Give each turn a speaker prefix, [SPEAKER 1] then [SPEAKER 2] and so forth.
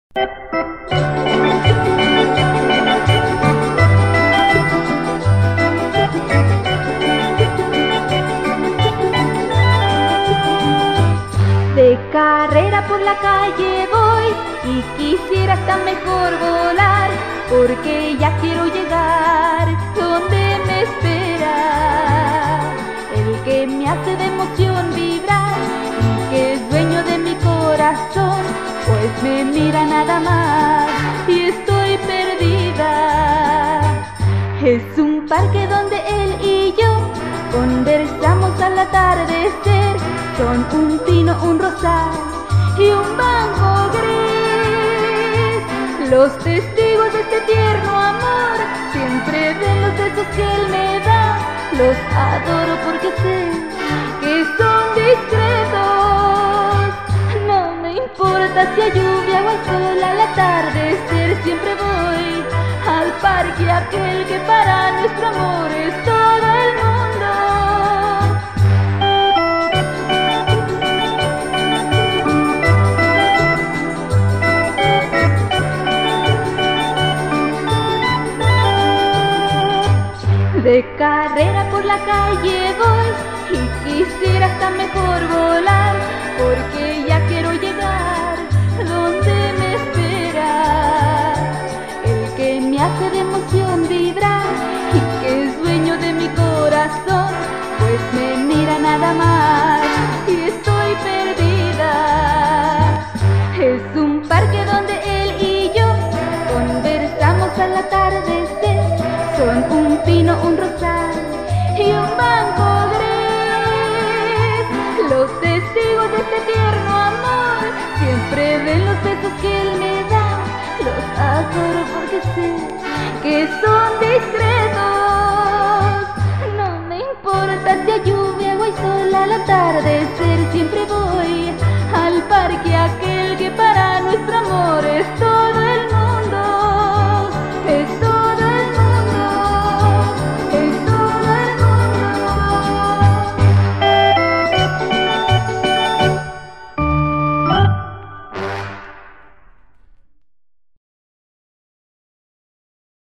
[SPEAKER 1] De carrera por la calle voy y quisiera hasta mejor volar, porque ya quiero llegar donde me espera el que me hace de emoción vibrar y que es dueño de mi corazón, pues me mira nada más y estoy perdida. Es un parque donde él y yo conversamos al atardecer. Son un pino, un rosal y un banco gris. Los testigos de este tierno amor siempre ven los besos que él me da. Los adoro porque sé que son discretos. No me importa si hay lluvia o hay sol al atardecer. Siempre voy al parque aquel que para nuestro amor es todo el mundo. De carrera por la calle voy y quisiera hasta mejor volar, porque ya quiero llegar donde me espera el que me hace de emoción vibrar y que es dueño de mi corazón, pues me mira nada más y estoy perdida. Es un parque donde él y yo conversamos al atardecer. Son un pino, un rosal y un banco gris. Los testigos de este tierno amor siempre ven los besos que él me da. Los adoro porque sé que son discretos. No me importa si hay lluvia o hay sol al atardecer. Siempre voy al parque aquel